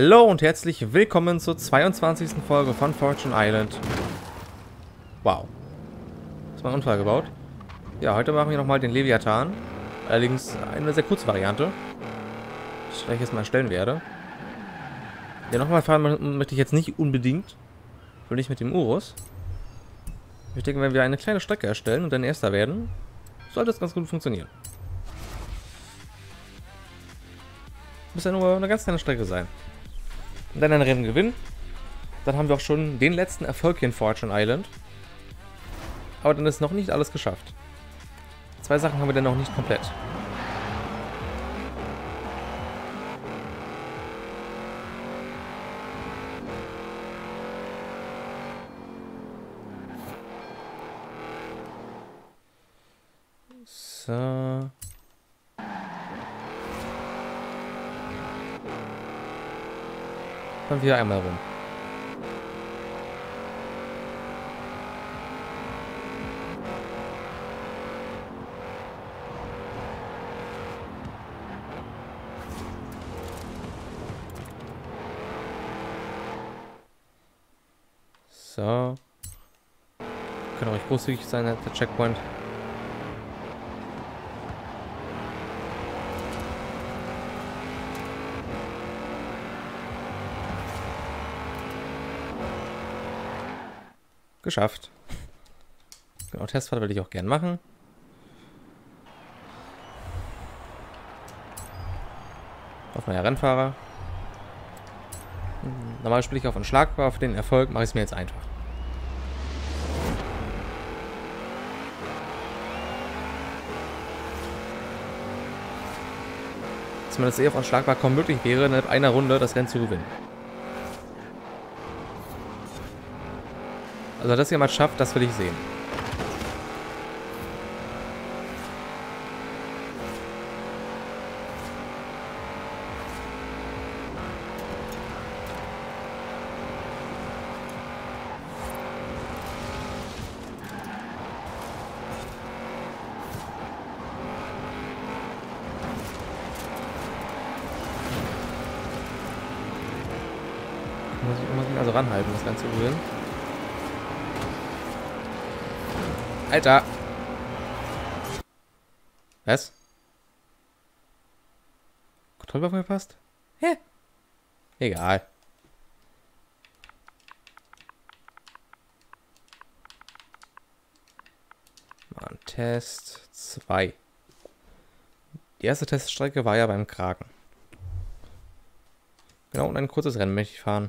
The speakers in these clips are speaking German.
Hallo und herzlich willkommen zur 22. Folge von Fortune Island. Wow. Ist mal ein Unfall gebaut. Ja, heute machen wir nochmal den Leviathan. Allerdings eine sehr kurze Variante. Die ich gleich jetzt mal erstellen werde. Ja, nochmal fahren möchte ich jetzt nicht unbedingt. Ich will nicht mit dem Urus. Ich denke, wenn wir eine kleine Strecke erstellen und dann Erster werden, sollte das ganz gut funktionieren. Muss ja nur eine ganz kleine Strecke sein. Und dann ein Rennen gewinnen. Dann haben wir auch schon den letzten Erfolg hier in Fortune Island. Aber dann ist noch nicht alles geschafft. Zwei Sachen haben wir dann noch nicht komplett. So. Dann wieder einmal rum. So. Kann auch großzügig sein, der Checkpoint. Geschafft. Genau, Testfahrt will ich auch gern machen. Auf neuer Rennfahrer. Normal spiele ich auf unschlagbar. Für den Erfolg mache ich es mir jetzt einfach. Dass man das auf unschlagbar kaum möglich wäre, innerhalb einer Runde das Rennen zu gewinnen. Also, dass jemand schafft, das will ich sehen. Muss ich also ranhalten, das Ganze gewinnen. Alter! Was? Kontrollwaffe gepasst? Hä? Egal. Mal ein Test 2. Die erste Teststrecke war ja beim Kraken. Genau, und ein kurzes Rennen möchte ich fahren.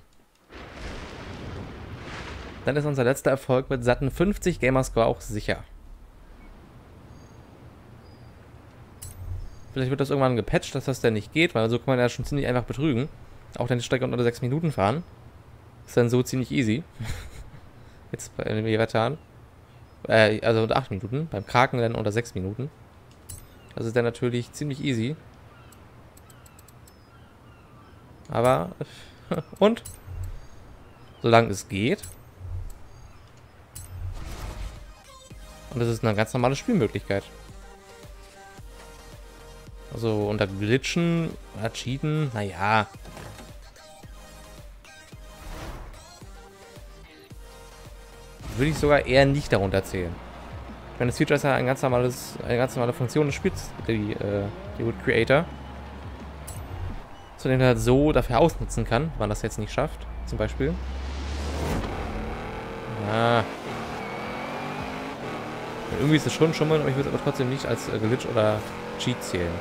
Dann ist unser letzter Erfolg mit satten 50 Gamerscore auch sicher. Vielleicht wird das irgendwann gepatcht, dass das denn nicht geht, weil so kann man ja schon ziemlich einfach betrügen. Auch dann die Strecke unter 6 Minuten fahren. Ist dann so ziemlich easy. Jetzt bei dem Leviathan. Also unter 8 Minuten. Beim Kraken dann unter 6 Minuten. Das ist dann natürlich ziemlich easy. Aber... Und? Solange es geht... Und das ist eine ganz normale Spielmöglichkeit. Also unter Glitchen oder Cheaten, naja. Würde ich sogar eher nicht darunter zählen. Ich meine, das Feature ist ja eine ganz normale Funktion des Spiels, die Wood Creator. Zu dem er halt so dafür ausnutzen kann, wenn man das jetzt nicht schafft, zum Beispiel. Ja. Irgendwie ist es schon schummeln, aber ich würde es aber trotzdem nicht als Glitch oder Cheat zählen.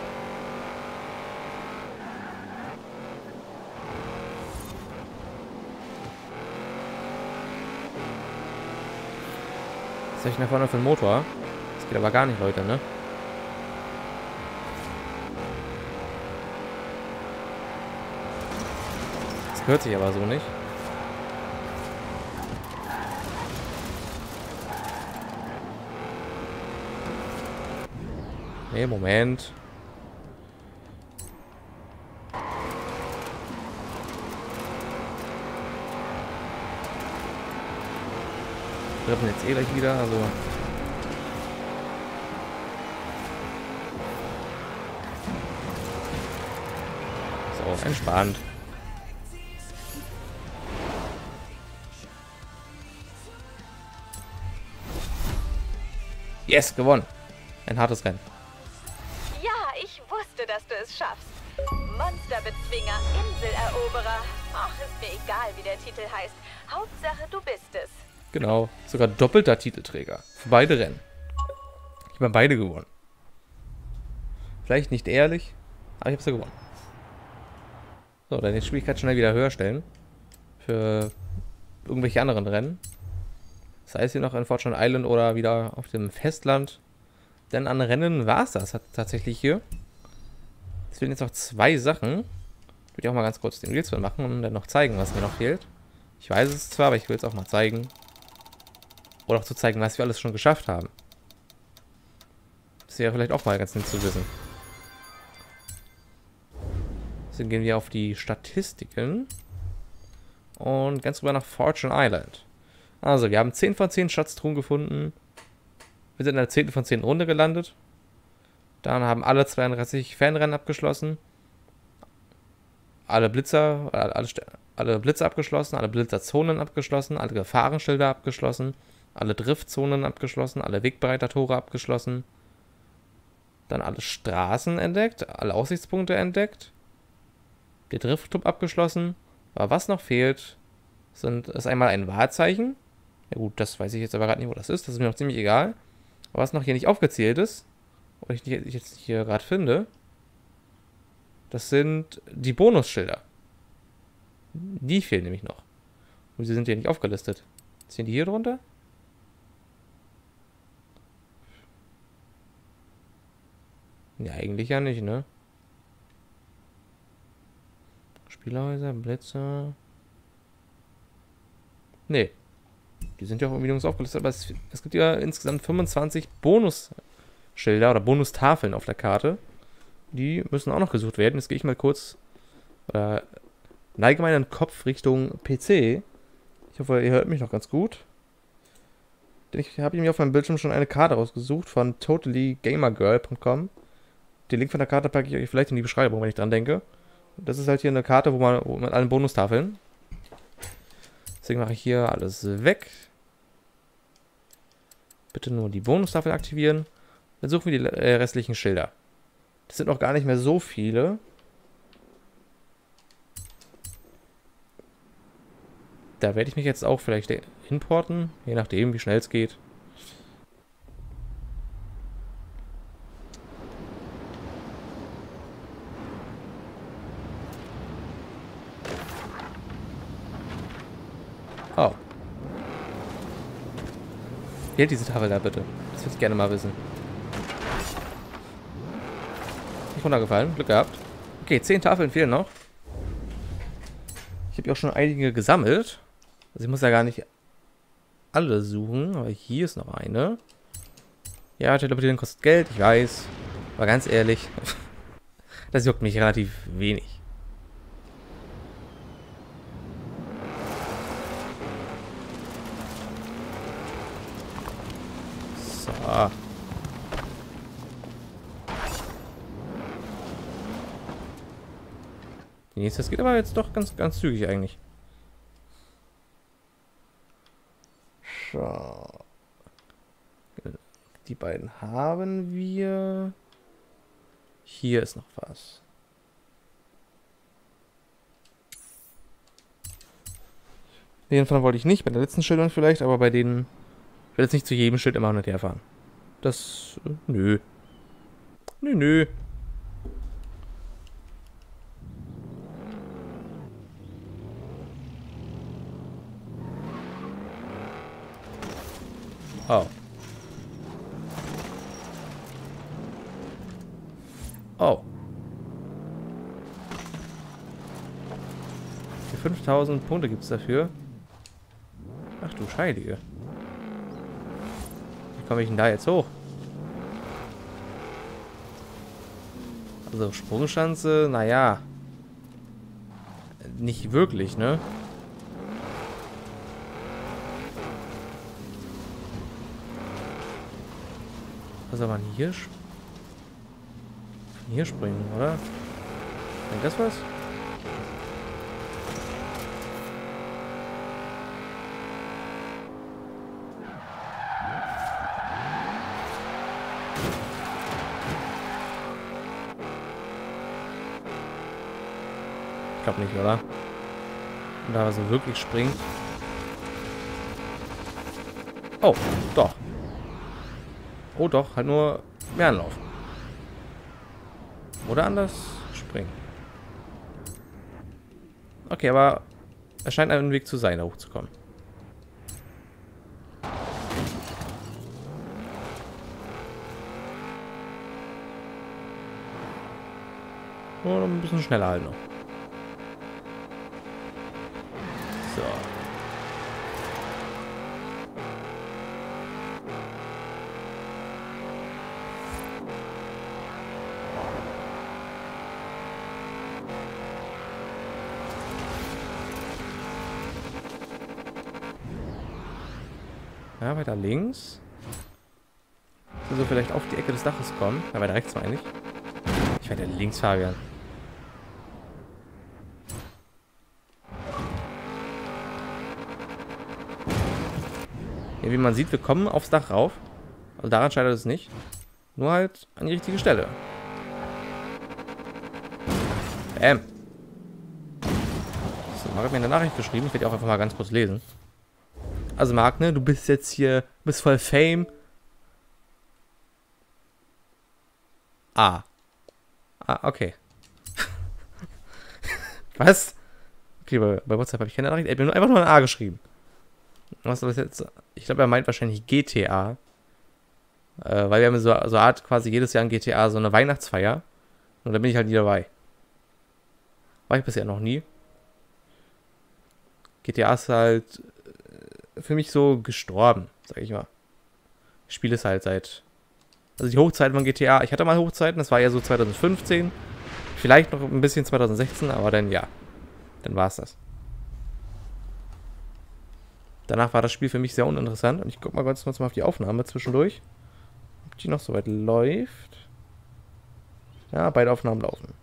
Was habe ich nach vorne für einen Motor? Das geht aber gar nicht, Leute, ne? Das gehört sich aber so nicht. Nee, Moment. Wir treffen jetzt eh gleich wieder, also... So, entspannt. Yes, gewonnen. Ein hartes Rennen. Ja, ich wusste, dass du es schaffst. Monsterbezwinger, Inseleroberer. Ach, ist mir egal, wie der Titel heißt. Hauptsache, du bist es. Genau, sogar doppelter Titelträger. Für beide Rennen. Ich habe beide gewonnen. Vielleicht nicht ehrlich, aber ich habe sie gewonnen. So, dann die Schwierigkeit schnell wieder höher stellen. Für irgendwelche anderen Rennen. Sei es hier noch in Fortune Island oder wieder auf dem Festland. Denn an Rennen war es das tatsächlich hier. Es fehlen jetzt noch 2 Sachen. Ich würde auch mal ganz kurz den Reels machen und dann noch zeigen, was mir noch fehlt. Ich weiß es zwar, aber ich will es auch mal zeigen. Oder auch zu zeigen, was wir alles schon geschafft haben. Das wäre vielleicht auch mal ganz nett zu wissen. Deswegen gehen wir auf die Statistiken. Und ganz rüber nach Fortune Island. Also, wir haben 10 von 10 Schatztruhen gefunden. Wir sind in der 10. von 10 Runde gelandet. Dann haben alle 32 Fanrennen abgeschlossen. Alle Blitzer abgeschlossen, alle Blitzerzonen abgeschlossen, alle Gefahrenschilder abgeschlossen, alle Driftzonen abgeschlossen, alle Wegbereiter-Tore abgeschlossen. Dann alle Straßen entdeckt, alle Aussichtspunkte entdeckt. Der Driftclub abgeschlossen. Aber was noch fehlt, ist einmal ein Wahrzeichen. Ja gut, das weiß ich jetzt aber gerade nicht, wo das ist. Das ist mir noch ziemlich egal. Aber was noch hier nicht aufgezählt ist, oder ich jetzt hier gerade finde, das sind die Bonusschilder. Die fehlen nämlich noch. Und sie sind hier nicht aufgelistet. Sind die hier drunter? Ja, eigentlich ja nicht, ne? Spielhäuser, Blitzer. Nee. Die sind ja auch irgendwie nirgends aufgelistet, aber es gibt ja insgesamt 25 Bonusschilder oder Bonustafeln auf der Karte. Die müssen auch noch gesucht werden. Jetzt gehe ich mal kurz neige meinen Kopf Richtung PC. Ich hoffe, ihr hört mich noch ganz gut. Denn ich habe mir auf meinem Bildschirm schon eine Karte rausgesucht von totallygamergirl.com. Den Link von der Karte packe ich euch vielleicht in die Beschreibung, wenn ich dran denke. Das ist halt hier eine Karte, wo man alle Bonustafeln. Deswegen mache ich hier alles weg. Bitte nur die Bonustafel aktivieren. Dann suchen wir die restlichen Schilder. Das sind noch gar nicht mehr so viele. Da werde ich mich jetzt auch vielleicht importen, je nachdem, wie schnell es geht. Oh. Wie hält diese Tafel da bitte? Das würde ich gerne mal wissen. Nicht runtergefallen, Glück gehabt. Okay, 10 Tafeln fehlen noch. Ich habe ja auch schon einige gesammelt. Also ich muss ja gar nicht alle suchen, aber hier ist noch eine. Ja, Teleportieren kostet Geld, ich weiß. Aber ganz ehrlich, das juckt mich relativ wenig. So. Die nächste, das geht aber jetzt doch ganz zügig eigentlich. So. Die beiden haben wir. Hier ist noch was. Den von wollte ich nicht, bei den letzten Schildern vielleicht, aber bei denen. Ich werde jetzt nicht zu jedem Schild immer noch herfahren. Das. Nö. Nö. Oh. Oh. Für 5000 Punkte gibt es dafür. Ach du Scheidige. Wie komme ich denn da jetzt hoch? Also Sprungschanze, naja. Nicht wirklich, ne? Was soll man hier? Hier springen, oder? Bringt das was? Ich glaube nicht, oder? Und da so wirklich springt. Oh, doch. Oh doch, halt nur mehr anlaufen. Oder anders springen. Okay, aber es scheint ein Weg zu sein, da hochzukommen. Nur ein bisschen schneller halt noch. So. Ja, weiter links. Also vielleicht auf die Ecke des Daches kommen. Ja, weiter rechts meine ich. Ich werde links, Fabian. Ja, wie man sieht, wir kommen aufs Dach rauf. Also daran scheitert es nicht. Nur halt an die richtige Stelle. Bam. So, Marc hat mir eine Nachricht geschrieben. Ich werde die auch einfach mal ganz kurz lesen. Also Marc, ne, du bist jetzt hier, bist voll Fame. Ah. Ah, okay. Was? Okay, bei WhatsApp habe ich keine Nachricht. Er hat mir einfach nur ein A geschrieben. Was ist das jetzt? Ich glaube, er meint wahrscheinlich GTA. Weil wir haben so Art quasi jedes Jahr in GTA so eine Weihnachtsfeier. Und da bin ich halt nie dabei. War ich bisher noch nie. GTA ist halt für mich so gestorben, sag ich mal. Ich spiele es halt seit... Also die Hochzeiten von GTA, ich hatte mal Hochzeiten, das war ja so 2015. Vielleicht noch ein bisschen 2016, aber dann ja. Dann war es das. Danach war das Spiel für mich sehr uninteressant. Und ich guck mal ganz kurz mal auf die Aufnahme zwischendurch. Ob die noch so weit läuft. Ja, beide Aufnahmen laufen.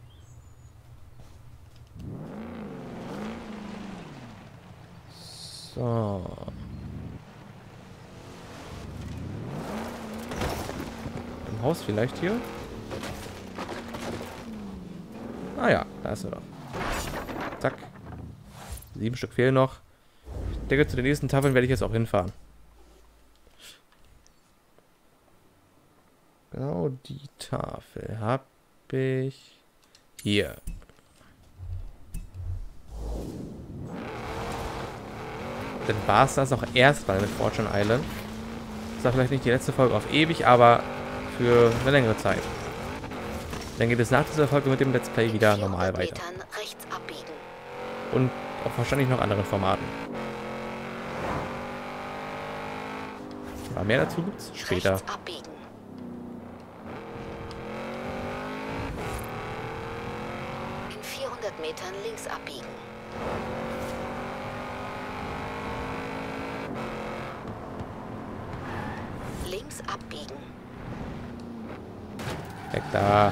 So. Im Haus vielleicht hier. Ah ja, da ist er doch. Zack. 7 Stück fehlen noch. Ich denke, zu den nächsten Tafeln werde ich jetzt auch hinfahren. Genau die Tafel habe ich hier. Dann war es das auch erstmal mit Fortune Island. Das war vielleicht nicht die letzte Folge auf ewig, aber für eine längere Zeit. Dann geht es nach dieser Folge mit dem Let's Play wieder normal weiter. Und auch wahrscheinlich noch anderen Formaten. Aber mehr dazu gibt es später. In 400 Metern links abbiegen. Links abbiegen. Weg da.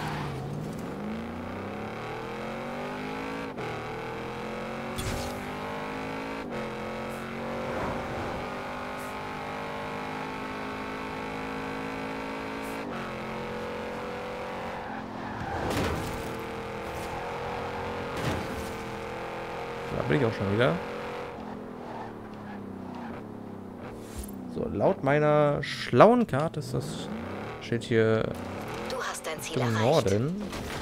Da bin ich auch schon wieder. So, laut meiner schlauen Karte ist das Schild hier Du hast dein Ziel im erreicht. Norden.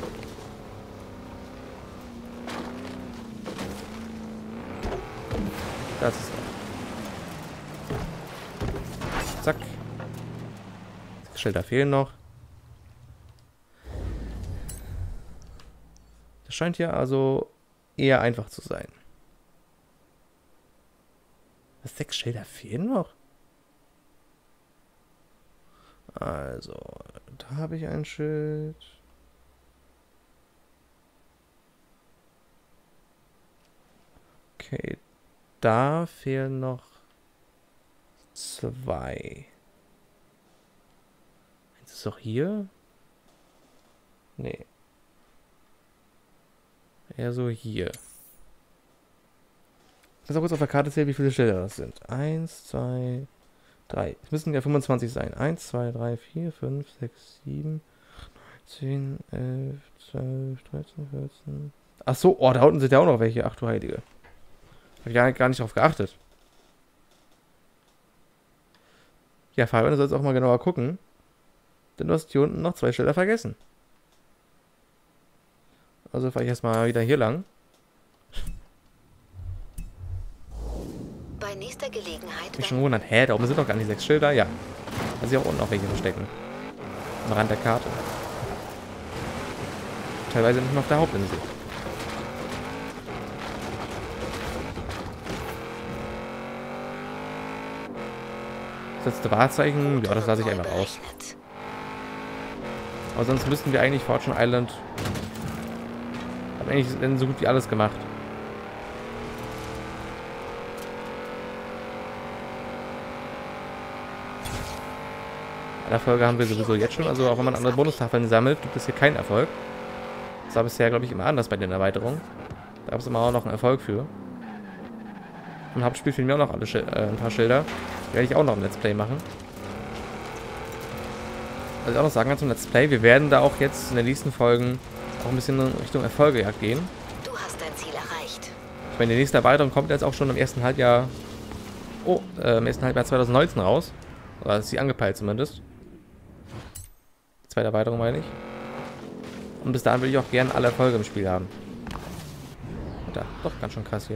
Das ist er. Zack. Schilder fehlen noch. Das scheint ja also eher einfach zu sein. 6 Schilder fehlen noch? Also, da habe ich ein Schild. Okay, da fehlen noch 2. Eins ist doch hier? Nee. Eher so hier. Ich muss auch kurz auf der Karte sehen, wie viele Schilder das sind. 1, 2, 3. Es müssen ja 25 sein. 1, 2, 3, 4, 5, 6, 7, 10, 11, 12, 13, 14. Ach so, oh, da unten sind ja auch noch welche. Ach du Heilige. Hab ich gar nicht drauf geachtet. Ja, Fabian, du sollst auch mal genauer gucken. Denn du hast hier unten noch 2 Schilder vergessen. Also fahre ich erstmal wieder hier lang. Bei nächster Gelegenheit. Ich schon gewundert, hä, da oben sind doch gar nicht 6 Schilder. Ja. Also hier auch unten noch welche verstecken. Am Rand der Karte. Teilweise nicht mal auf der Hauptinsel. Das letzte Wahrzeichen, ja, das lasse ich einfach aus. Aber sonst müssten wir eigentlich Fortune Island. Haben eigentlich so gut wie alles gemacht. In der Folge haben wir sowieso jetzt schon, also auch wenn man andere Bonustafeln sammelt, gibt es hier keinen Erfolg. Das war bisher, glaube ich, immer anders bei den Erweiterungen. Da gab es immer auch noch einen Erfolg für. Im Hauptspiel fehlen mir auch noch alle ein paar Schilder. Die werde ich auch noch im Let's Play machen. Was ich auch noch sagen kann zum Let's Play, wir werden da auch jetzt in den nächsten Folgen auch ein bisschen in Richtung Erfolgejagd gehen. Du hast dein Ziel erreicht. Ich meine, die nächste Erweiterung kommt jetzt auch schon im ersten Halbjahr. Oh, im ersten Halbjahr 2019 raus. Oder ist sie angepeilt zumindest. Die zweite Erweiterung meine ich. Und bis dahin will ich auch gerne alle Erfolge im Spiel haben. Und da, doch ganz schön krass hier.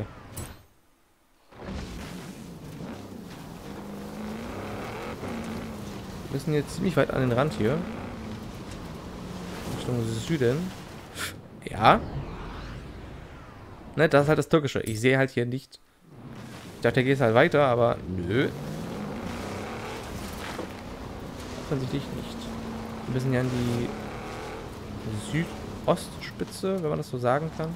Wir müssen jetzt ziemlich weit an den Rand hier. Richtung Süden. Ja. Ne, das ist halt das Türkische. Ich sehe halt hier nicht. Ich dachte, hier geht es halt weiter, aber nö. Offensichtlich nicht. Wir müssen ja an die Südostspitze, wenn man das so sagen kann.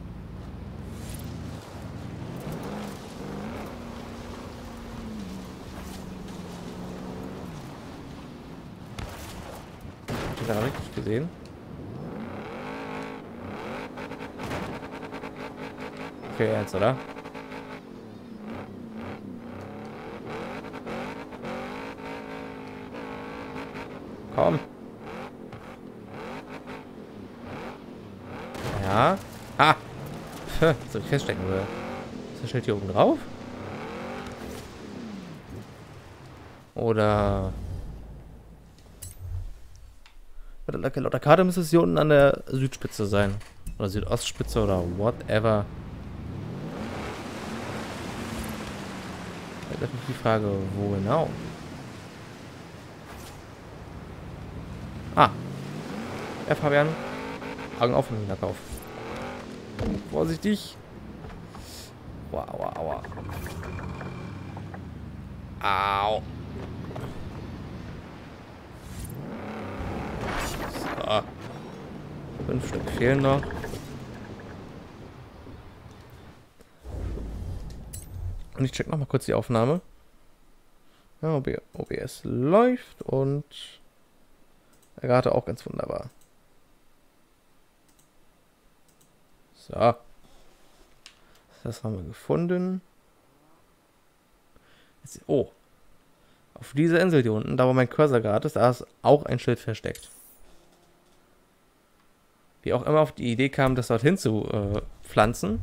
Hab ich da richtig gesehen? Okay, jetzt, oder? Komm. Ja. Ah! Soll ich feststecken, oder? Ist das Schild hier oben drauf? Oder... Laut der Karte müsste es hier unten an der Südspitze sein. Oder Südostspitze oder whatever. Da ist die Frage, wo genau? Ah. Ja, Fabian. Augen auf im Hinterkauf. Vorsichtig. Wow, aua, aua. Au. So. 5 Stück fehlen noch. Und ich check noch mal kurz die Aufnahme. Ja, OBS läuft und gerade auch ganz wunderbar. So. Das haben wir gefunden. Jetzt, oh. Auf dieser Insel hier unten, da wo mein Cursor gerade ist, da ist auch ein Schild versteckt. Wie auch immer auf die Idee kam, das dorthin zu pflanzen.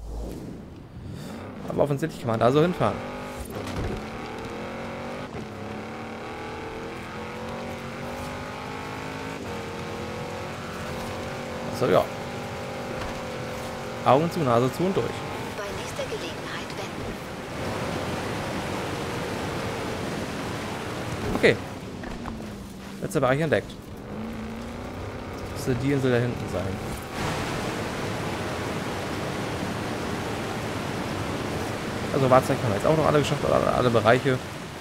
Aber offensichtlich kann man da so hinfahren. Also ja. Augen zu, Nase zu und durch. Bei nächster Gelegenheit wenden. Okay. Letzter Bereich entdeckt. Das müsste die Insel da hinten sein. Also Wahrzeichen haben wir jetzt auch noch alle geschafft, alle Bereiche.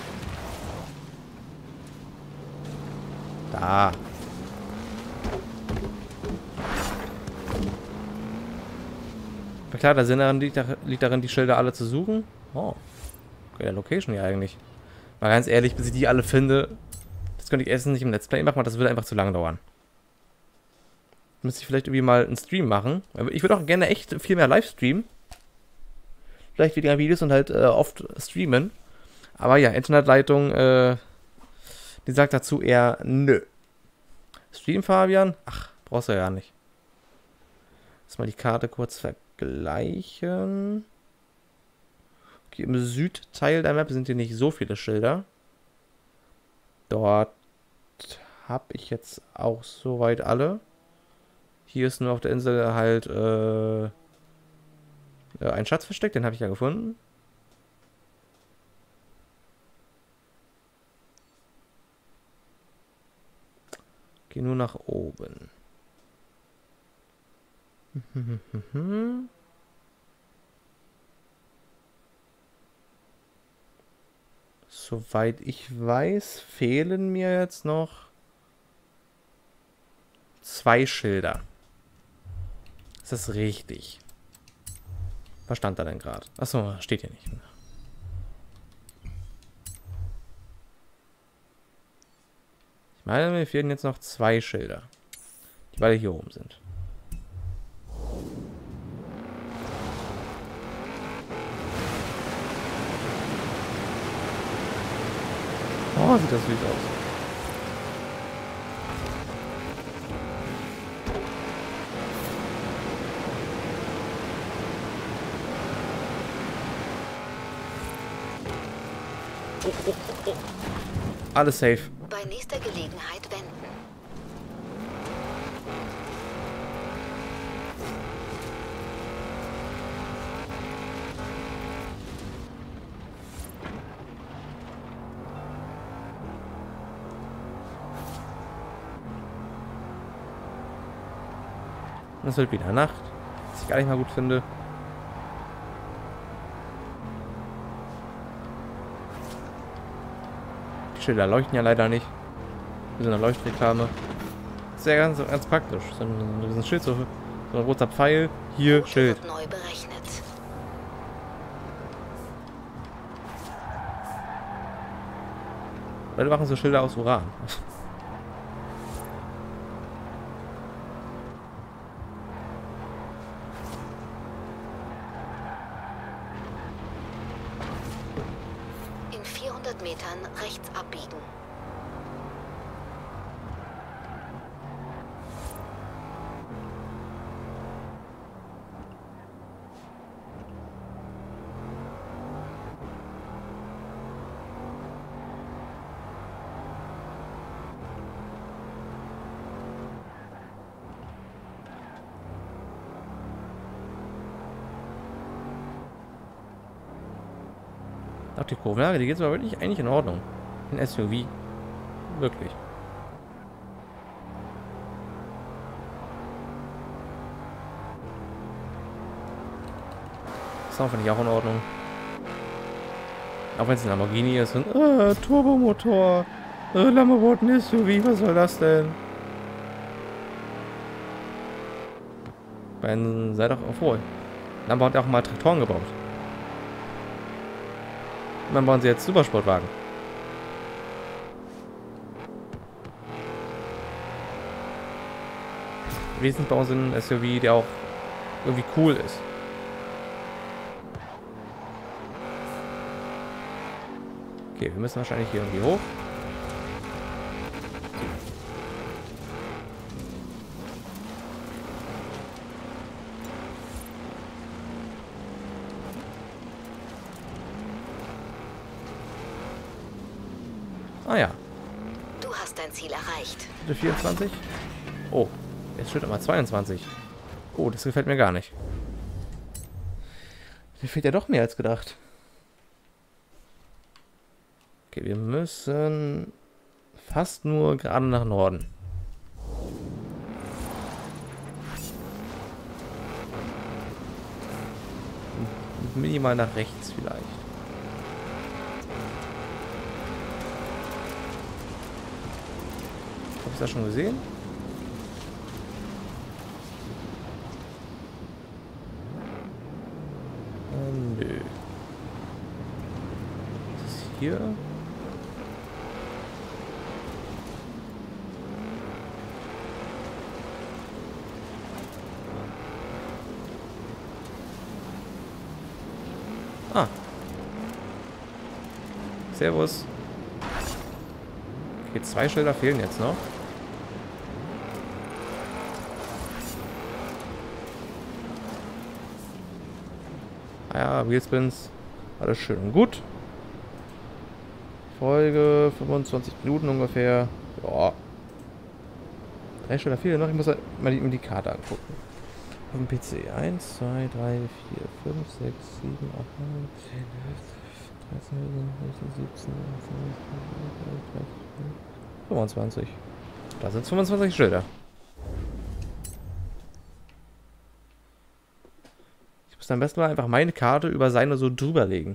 Da. Na klar, der Sinn darin liegt darin, die Schilder alle zu suchen. Oh. Okay, der Location hier eigentlich. Mal ganz ehrlich, bis ich die alle finde, das könnte ich erstens nicht im Let's Play machen, weil das würde einfach zu lange dauern. Müsste ich vielleicht irgendwie mal einen Stream machen. Ich würde auch gerne echt viel mehr live streamen. Vielleicht weniger Videos und halt oft streamen. Aber ja, Internetleitung, die sagt dazu eher nö. Stream, Fabian? Ach, brauchst du ja nicht. Lass mal die Karte kurz vergleichen. Okay, im Südteil der Map sind hier nicht so viele Schilder. Dort habe ich jetzt auch soweit alle. Hier ist nur auf der Insel halt ein Schatz versteckt, den habe ich ja gefunden. Geh nur nach oben. Soweit ich weiß, fehlen mir jetzt noch 2 Schilder. Ist das richtig? Was stand da denn gerade? Achso, steht hier nicht. Ich meine, mir fehlen jetzt noch 2 Schilder, die beide hier oben sind. Oh, sieht das süß aus. Oh. Alles safe. Bei nächster Gelegenheit wenden. Und es wird wieder Nacht, was ich gar nicht mal gut finde. Die Schilder leuchten ja leider nicht. Wir sind eine Leuchtreklame. Das ist ja ganz praktisch. So ein Schild, so ein roter Pfeil. Hier, Route Schild. wird neu berechnet. Leute machen so Schilder aus Uran. In 400 Metern rechts abbiegen. Auch die Kurvenlage, die geht aber wirklich eigentlich in Ordnung. Ein SUV. Wirklich. Sound finde ich auch in Ordnung. Auch wenn es ein Lamborghini ist und Turbomotor. Lamborghini SUV, was soll das denn? Sei doch froh. Lambo hat ja auch mal Traktoren gebaut. Und dann bauen sie jetzt Supersportwagen. Wesentlich bauen sie einen SUV, der auch irgendwie cool ist. Okay, wir müssen wahrscheinlich hier irgendwie hoch. Ah ja. Du hast dein Ziel erreicht. Bitte 24. Oh, jetzt steht aber 22. Oh, das gefällt mir gar nicht. Mir fehlt ja doch mehr als gedacht. Okay, wir müssen fast nur gerade nach Norden. Minimal nach rechts vielleicht. Habe ich das schon gesehen? Nö. Was ist hier? Ah. Servus. Okay, 2 Schilder fehlen jetzt noch. Ah ja, Wheelspins. Alles schön und gut. Folge 25 Minuten ungefähr. Ja. 3 Schilder fehlen noch. Ich muss halt mal die Karte angucken. Auf dem PC. 1, 2, 3, 4, 5, 6, 7, 8, 9, 10, 11, 13, 14, 17, 25. Da sind 25 Schilder. Ich muss am besten mal einfach meine Karte über seine so drüber legen.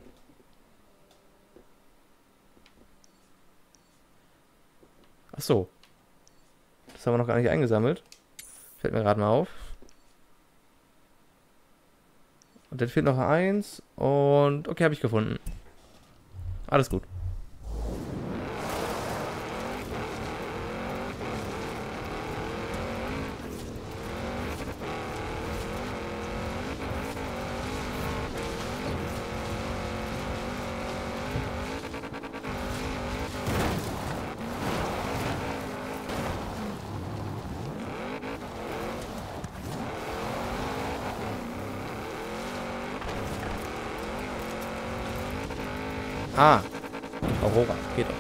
Ach so. Das haben wir noch gar nicht eingesammelt. Fällt mir gerade mal auf. Und dann fehlt noch 1. Und okay, habe ich gefunden. Alles gut. Ah, Aurora, geht doch.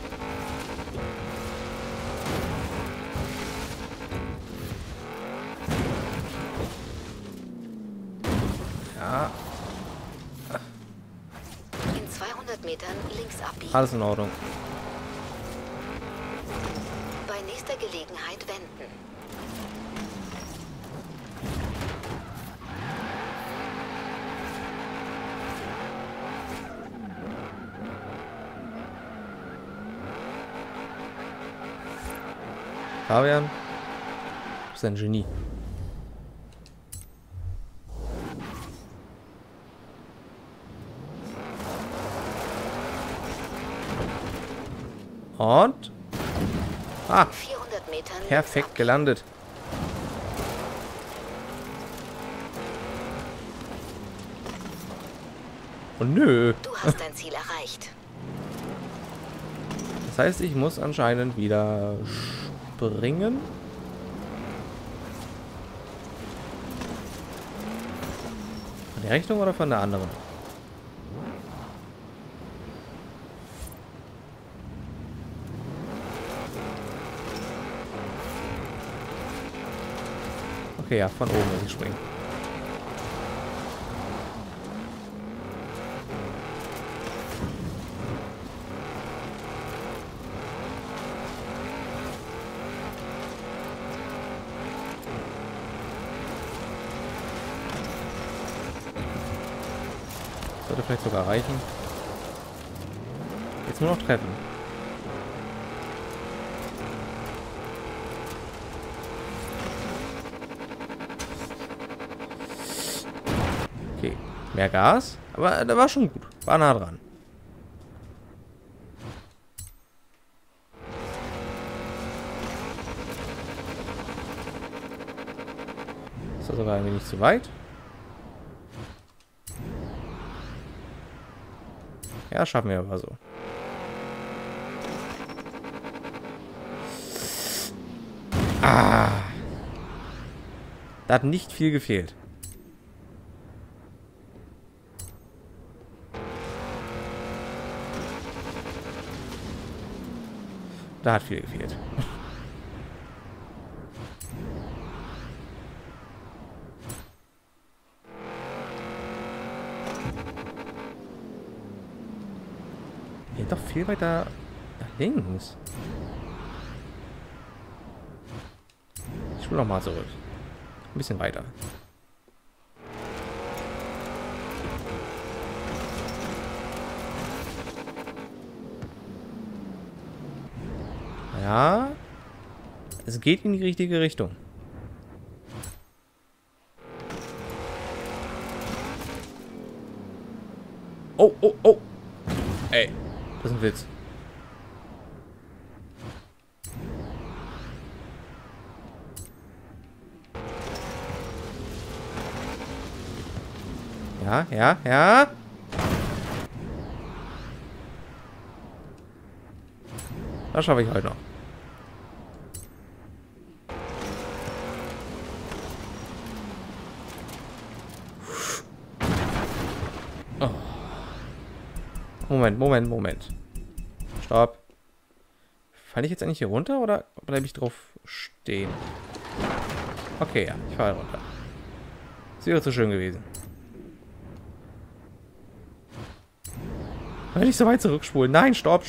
Ja. In 200 Metern links abbiegen. Alles in Ordnung. Bei nächster Gelegenheit wenden. Fabian, du bist ein Genie. Und? Ah, 400 Metern perfekt gelandet. Und nö. Du hast dein Ziel erreicht. Das heißt, ich muss anscheinend wieder springen. Von der Richtung oder von der anderen? Okay, ja, von oben muss ich springen. Sollte vielleicht sogar reichen. Jetzt nur noch treffen. Okay, mehr Gas, aber der war schon gut. War nah dran. Ist das sogar ein wenig zu weit? Ja, schaffen wir aber so. Ah. Da hat nicht viel gefehlt. Da hat viel gefehlt. Hier doch viel weiter nach links. Ich will noch mal zurück. Ein bisschen weiter. Ja. Es geht in die richtige Richtung. Oh, oh, oh. Ey, das ist ein Witz. Ja, ja, ja. Das schaffe ich heute noch. Oh. Moment. Stopp. Falle ich jetzt eigentlich hier runter oder bleibe ich drauf stehen? Okay, ja, ich falle runter. Das wäre zu schön gewesen. Wenn ich so weit zurückspulen. Nein, stopp.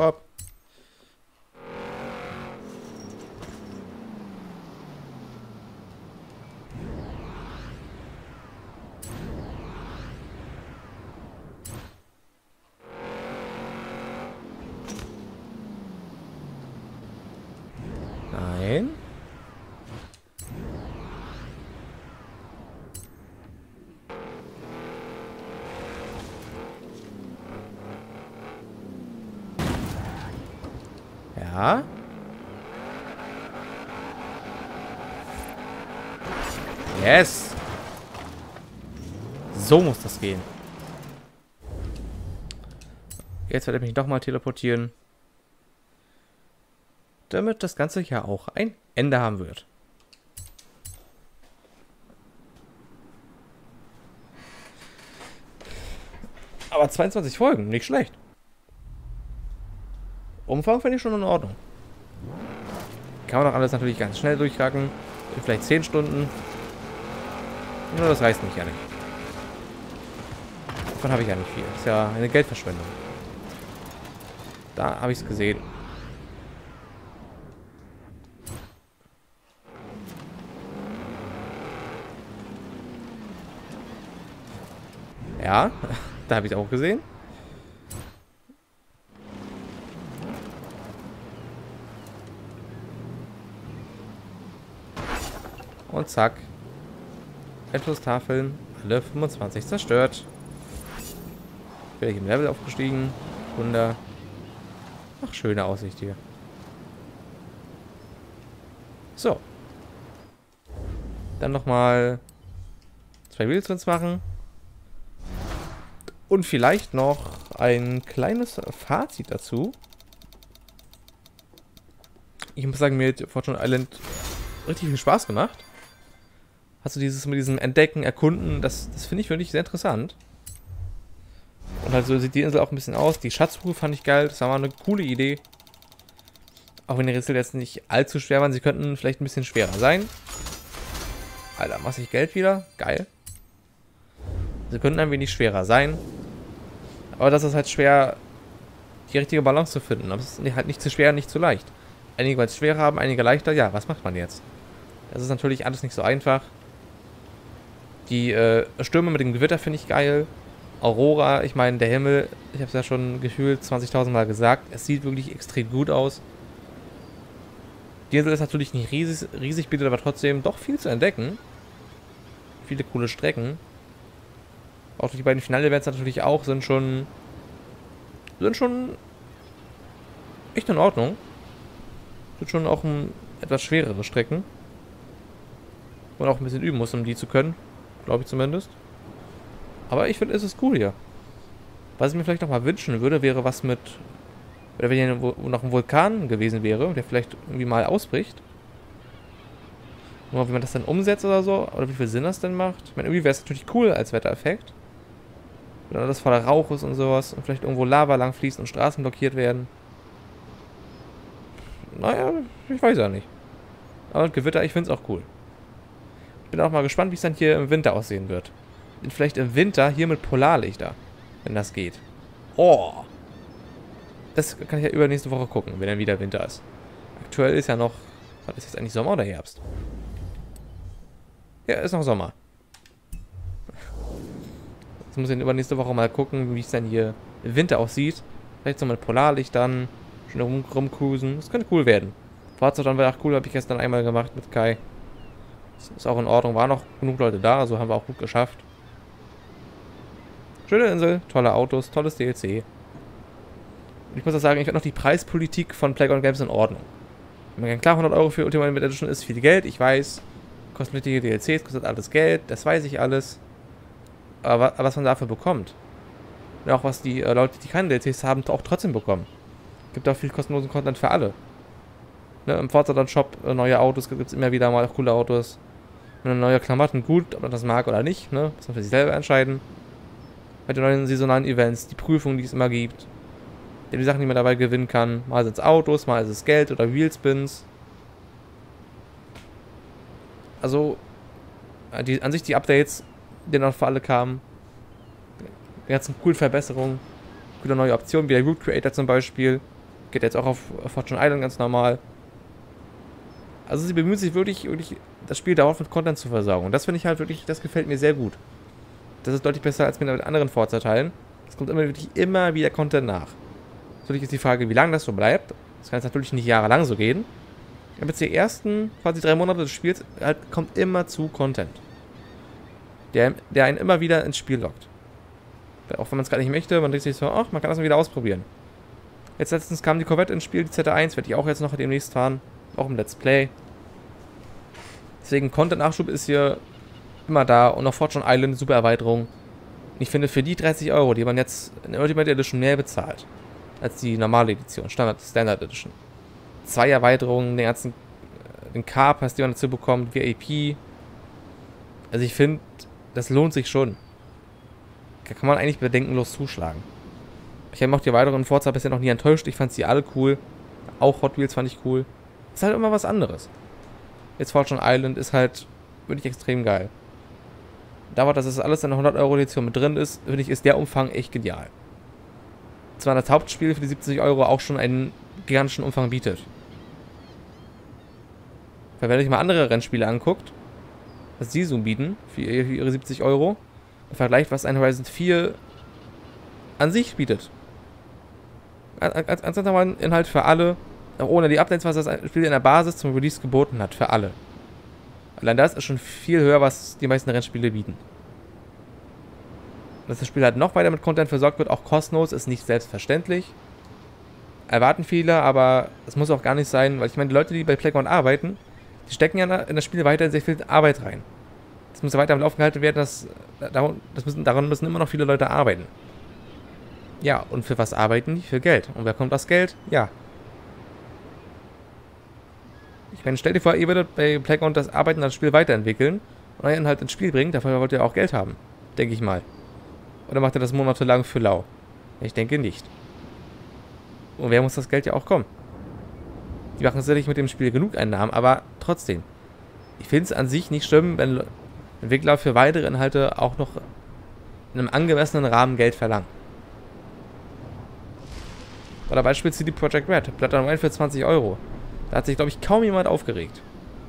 Nein. Ja. Yes. So muss das gehen. Jetzt werde ich mich doch mal teleportieren. Damit das Ganze ja auch ein Ende haben wird. Aber 22 Folgen, nicht schlecht. Umfang finde ich schon in Ordnung. Kann man auch alles natürlich ganz schnell durchracken. Vielleicht 10 Stunden. Nur das reißt mich ja nicht. Davon habe ich ja nicht viel. Das ist ja eine Geldverschwendung. Da habe ich es gesehen. Ja, da habe ich es auch gesehen. Und zack. Endlostafeln, alle 25 zerstört. Bin ich im Level aufgestiegen. Wunder. Ach, schöne Aussicht hier. So. Dann nochmal 2 Wheelspins machen. Und vielleicht noch ein kleines Fazit dazu. Ich muss sagen, mir hat Fortune Island richtig viel Spaß gemacht. Hast du dieses mit diesem Entdecken, Erkunden, das finde ich wirklich sehr interessant. Und halt so sieht die Insel auch ein bisschen aus. Die Schatzsuche fand ich geil, das war mal eine coole Idee. Auch wenn die Rätsel jetzt nicht allzu schwer waren, sie könnten vielleicht ein bisschen schwerer sein. Alter, massig Geld wieder, geil. Sie könnten ein wenig schwerer sein. Aber das ist halt schwer, die richtige Balance zu finden. Aber es ist halt nicht zu schwer, nicht zu leicht. Einige wollen es schwerer haben, einige leichter. Ja, was macht man jetzt? Das ist natürlich alles nicht so einfach. Die Stürme mit dem Gewitter finde ich geil. Aurora, ich meine, der Himmel, ich habe es ja schon gefühlt 20.000 Mal gesagt, es sieht wirklich extrem gut aus. Die Insel ist natürlich nicht riesig, bietet aber trotzdem doch viel zu entdecken. Viele coole Strecken. Auch die beiden Finale-Events natürlich auch sind schon echt in Ordnung. Sind schon auch etwas schwerere Strecken. Und auch ein bisschen üben muss, um die zu können. Glaube ich zumindest. Aber ich finde, es ist cool hier. Was ich mir vielleicht noch mal wünschen würde, wäre was mit... Oder wenn hier noch ein Vulkan gewesen wäre, der vielleicht irgendwie mal ausbricht. Nur wie man das dann umsetzt oder so. Oder wie viel Sinn das denn macht. Ich meine, irgendwie wäre es natürlich cool als Wettereffekt. Wenn alles voller Rauch ist und sowas. Und vielleicht irgendwo Lava lang fließt und Straßen blockiert werden. Naja, ich weiß ja nicht. Aber Gewitter, ich finde es auch cool. Ich bin auch mal gespannt, wie es dann hier im Winter aussehen wird. Und vielleicht im Winter hier mit Polarlichter. Wenn das geht. Oh! Das kann ich ja übernächste Woche gucken, wenn dann wieder Winter ist. Aktuell ist ja noch... Was ist jetzt eigentlich, Sommer oder Herbst? Ja, ist noch Sommer. Jetzt muss ich dann übernächste Woche mal gucken, wie es dann hier im Winter aussieht. Vielleicht so mit Polarlichtern. Schön rumcruisen. Das könnte cool werden. Fahrzeug dann wäre auch cool, habe ich gestern einmal gemacht mit Kai. Das ist auch in Ordnung. Waren noch genug Leute da, also haben wir auch gut geschafft. Schöne Insel, tolle Autos, tolles DLC. Und ich muss auch sagen, ich finde noch die Preispolitik von Playground Games in Ordnung. Klar, 100 Euro für Ultimate Edition ist viel Geld, ich weiß. Kosmetische DLCs kostet alles Geld, das weiß ich alles. Aber was man dafür bekommt. Und auch was die Leute, die keine DLCs haben, auch trotzdem bekommen. Gibt auch viel kostenlosen Content für alle. Ne, im Forza Shop neue Autos, gibt es immer wieder mal auch coole Autos. Neue Klamotten, gut, ob man das mag oder nicht, ne? Muss man für sich selber entscheiden. Bei den neuen saisonalen Events, die Prüfungen, die es immer gibt. Die Sachen, die man dabei gewinnen kann. Mal sind es Autos, mal ist es Geld oder Wheelspins. Also, an sich die Updates, die noch für alle kamen. Die ganzen coolen Verbesserungen. Coole neue Optionen, wie der Root Creator zum Beispiel. Geht jetzt auch auf Fortune Island ganz normal. Also sie bemühen sich wirklich das Spiel dauerhaft mit Content zu versorgen. Und das finde ich halt wirklich, das gefällt mir sehr gut. Das ist deutlich besser als mit anderen Forza-Teilen. Es kommt immer wieder Content nach. Natürlich ist die Frage, wie lange das so bleibt. Das kann jetzt natürlich nicht jahrelang so gehen. Aber jetzt die ersten quasi 3 Monate des Spiels halt kommt immer zu Content. Der einen immer wieder ins Spiel lockt. Auch wenn man es gar nicht möchte, man denkt sich so, ach, man kann das mal wieder ausprobieren. Jetzt letztens kam die Corvette ins Spiel, die Z1, werde ich auch jetzt noch demnächst fahren. Auch im Let's Play. Deswegen Content-Nachschub ist hier immer da und auch Fortune Island, super Erweiterung. Ich finde, für die 30 Euro, die man jetzt in der Ultimate Edition mehr bezahlt, als die normale Edition, Standard Edition. 2 Erweiterungen, den Car-Pass, die man dazu bekommt, VIP. Also ich finde, das lohnt sich schon. Da kann man eigentlich bedenkenlos zuschlagen. Ich habe auch die Erweiterungen in Forza bisher noch nie enttäuscht. Ich fand sie alle cool. Auch Hot Wheels fand ich cool. Ist halt immer was anderes. Jetzt Fortune Island ist halt wirklich extrem geil. Dauert, dass es alles in der 100 Euro Edition mit drin ist, finde ich, ist der Umfang echt genial. Zwar das Hauptspiel für die 70 Euro auch schon einen gigantischen Umfang bietet. Weil wenn ihr euch mal andere Rennspiele anguckt, was die so bieten für ihre 70 Euro, im Vergleich, was ein Horizon 4 an sich bietet. Als normalen Inhalt für alle, auch ohne die Updates, was das Spiel in der Basis zum Release geboten hat, für alle. Allein das ist schon viel höher, was die meisten Rennspiele bieten. Dass das Spiel halt noch weiter mit Content versorgt wird, auch kostenlos, ist nicht selbstverständlich. Erwarten viele, aber es muss auch gar nicht sein, weil ich meine, die Leute, die bei Playground arbeiten, die stecken ja in das Spiel weiter sehr viel Arbeit rein. Das muss ja weiter am Laufen gehalten werden, daran müssen immer noch viele Leute arbeiten. Ja, und für was arbeiten die? Für Geld. Und wer kommt das Geld? Ja. Ich meine, stell dir vor, ihr würdet bei Playground das Arbeiten das Spiel weiterentwickeln und euren Inhalt ins Spiel bringen, dafür wollt ihr auch Geld haben. Denke ich mal. Oder macht ihr das monatelang für lau? Ich denke nicht. Und wer muss das Geld ja auch kommen? Die machen sicherlich mit dem Spiel genug Einnahmen, aber trotzdem. Ich finde es an sich nicht schlimm, wenn Entwickler für weitere Inhalte auch noch in einem angemessenen Rahmen Geld verlangen. Oder beispielsweise CD Projekt Red, Blood and Wine für 20 Euro. Da hat sich, glaube ich, kaum jemand aufgeregt.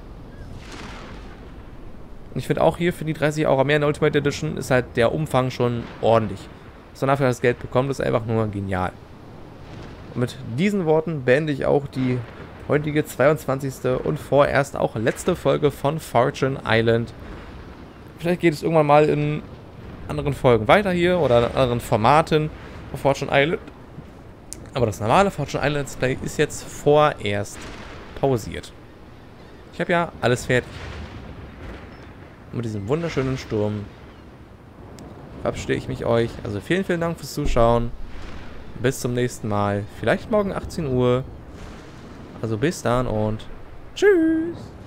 Und ich finde auch hier für die 30 Euro mehr in der Ultimate Edition ist halt der Umfang schon ordentlich. Was man dafür das Geld bekommt, ist einfach nur genial. Und mit diesen Worten beende ich auch die heutige 22. und vorerst auch letzte Folge von Fortune Island. Vielleicht geht es irgendwann mal in anderen Folgen weiter hier oder in anderen Formaten auf Fortune Island. Aber das normale Fortune Island Let's Play ist jetzt vorerst pausiert. Ich habe ja alles fertig. Und mit diesem wunderschönen Sturm verabschiede ich mich euch. Also vielen, vielen Dank fürs Zuschauen. Bis zum nächsten Mal. Vielleicht morgen 18 Uhr. Also bis dann und tschüss.